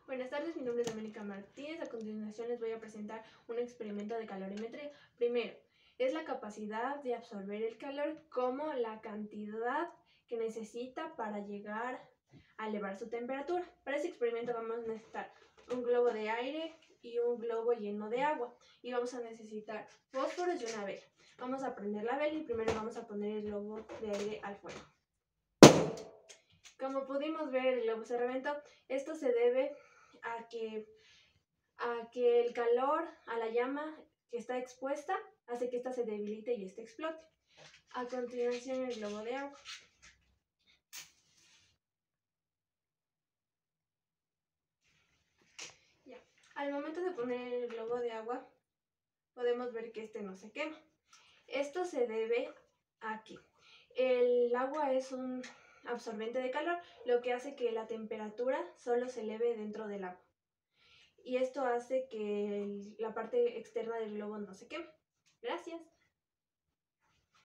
Buenas tardes, mi nombre es Doménica Martínez. A continuación les voy a presentar un experimento de calorimetría. Primero, es la capacidad de absorber el calor como la cantidad que necesita para llegar a elevar su temperatura. Para este experimento vamos a necesitar un globo de aire y un globo lleno de agua. Y vamos a necesitar fósforos y una vela. Vamos a prender la vela y primero vamos a poner el globo de aire al fuego. Como pudimos ver, el globo se reventó. Esto se debe a que el calor a la llama que está expuesta hace que ésta se debilite y éste explote. A continuación, el globo de agua. Ya. Al momento de poner el globo de agua, podemos ver que este no se quema. Esto se debe a que el agua es un absorbente de calor, lo que hace que la temperatura solo se eleve dentro del agua. Y esto hace que la parte externa del globo no se queme. Gracias.